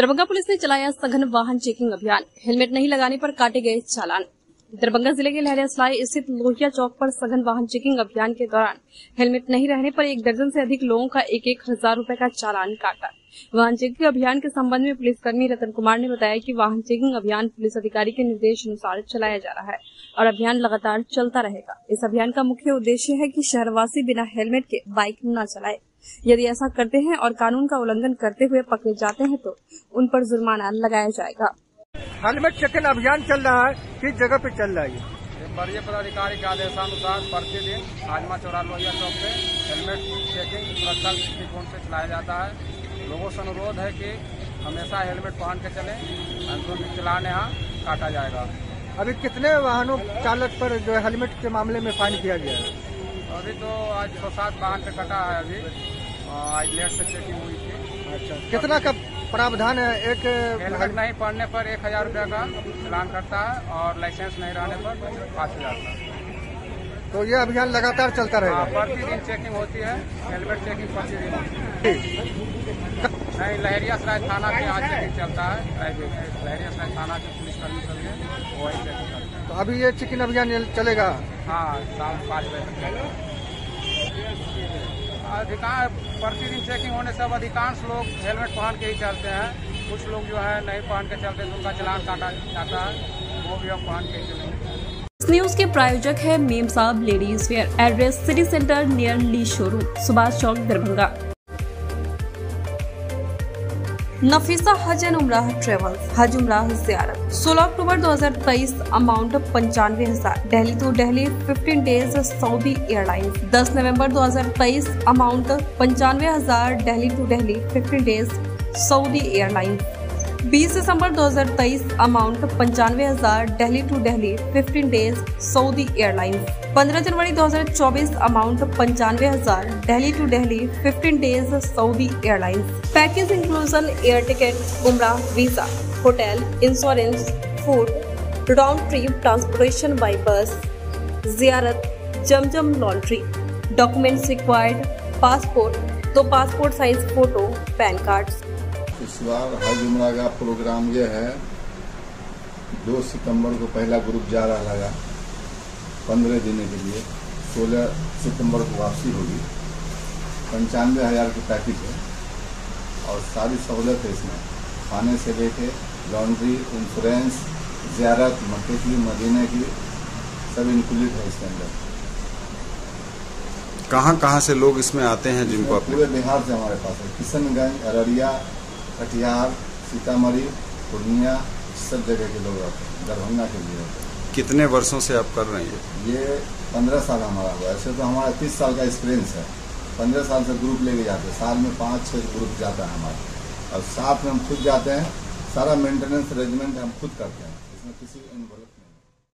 Darbhanga police ने चलाया सघन वाहन चेकिंग अभियान। हेलमेट नहीं लगाने पर काटे गए चालान। दरभंगा जिले के लहरियासराय स्थित लोहिया चौक पर सघन वाहन चेकिंग अभियान के दौरान हेलमेट नहीं रहने पर 1 दर्जन से अधिक लोगों का 1,000 रुपए का चालान काटा। वाहन चेकिंग अभियान के संबंध में पुलिसकर्मी रतन कुमार ने बताया कि वाहन चेकिंग अभियान पुलिस अधिकारी के निर्देश अनुसार चलाया जा रहा है और अभियान लगातार चलता रहेगा। इस अभियान का मुख्य उद्देश्य है कि शहरवासी बिना हेलमेट के बाइक न चलाए। यदि ऐसा करते हैं और कानून का उल्लंघन करते हुए पकड़े जाते हैं तो उन पर जुर्माना लगाया जाएगा। हेलमेट चेकिंग अभियान चल रहा है, किस जगह पे चल रहा है? वरीय पदाधिकारी के आदेशानुसार प्रतिदिन आजमा चौरा लोहिया चौक पे हेलमेट चेकिंग सुरक्षा दृष्टिकोण से चलाया जाता है। लोगों से अनुरोध है कि हमेशा हेलमेट पहन के चलें, जो भी चलान यहाँ काटा जाएगा। अभी कितने वाहनों चालक पर जो है हेलमेट के मामले में फाइन किया गया है? अभी तो आज 6-7 वाहन पे कटा है। अभी आज लेट से चेकिंग हुई थी। अच्छा, कितना का प्रावधान है? एक हेलमेट नहीं पहनने पर 1,000 रुपये का चालान करता है और लाइसेंस नहीं रहने पर 5,000 का। तो ये अभियान लगातार चलता रहेगा? प्रतिदिन चेकिंग होती है, हेलमेट चेकिंग प्रतिदिन होती है। नहीं, लहरियासराय थाना के यहाँ चेकिंग चलता है। लहरियासराय थाना के पुलिसकर्मी सब वही चेकिंग करते हैं। तो अभी ये चेकिंग अभियान चलेगा? हाँ, शाम 5 बजे तक चलेगा। अधिकांश प्रतिदिन चेकिंग होने से अब अधिकांश लोग हेलमेट पहन के ही चलते हैं। कुछ लोग जो है नहीं पहन के चलते तो उनका चालान काटा जाता है, वो भी अब पहन के चलेंगे। इस न्यूज के प्रायोजक है Mem Sahab ladies wear. Address city centre near Lee showroom, Subhash Chowk, Darbhanga. Nafisa Hajj and Umrah travels, हज उमराह ज़ियारत। 16 October 2023, amount 95,000, Delhi to Delhi 15 days Saudi airlines. 10 November 2023, amount 95,000, Delhi to Delhi 15 days Saudi airlines. 20 December 2023, amount 95,000, Delhi to Delhi 15 days Saudi airlines. 15 January 2024, amount 95,000, Delhi to Delhi 15 days Saudi airlines. Package inclusion air ticket, उमराह visa, hotel, insurance, food, round trip transportation by bus, जियारत, Zamzam laundry. Documents required: passport, 2 passport size photo, PAN card. इस बार हज उमरा का programme ये है, 2 सितंबर को पहला ग्रुप जा रहा लगा 15 दिन के लिए। 16 सितंबर को वापसी होगी। 95,000 की पैकेज है और सारी सहूलत है इसमें, खाने से लेके लॉन्ड्री, इंश्योरेंस, ज़ियारत, मक्के की, मदीने की, सब इंक्लूडेड है इसके अंदर। कहाँ से लोग इसमें आते हैं जिनको? पूरे बिहार से हमारे पास है। किशनगंज, अररिया, कटिहार, सीतामढ़ी, पूर्णिया, सब जगह के लोग आते हैं। दरभंगा के लिए आते हैं। कितने वर्षों से आप कर रहे हैं? ये 15 साल हमारा हुआ। ऐसे तो हमारा 30 साल का एक्सपीरियंस है। 15 साल से ग्रुप लेके जाते हैं। साल में 5-6 ग्रुप जाता है हमारा, और साथ में हम खुद जाते हैं। सारा मेंटेनेंस अरेंजमेंट हम खुद करते हैं, इसमें किसी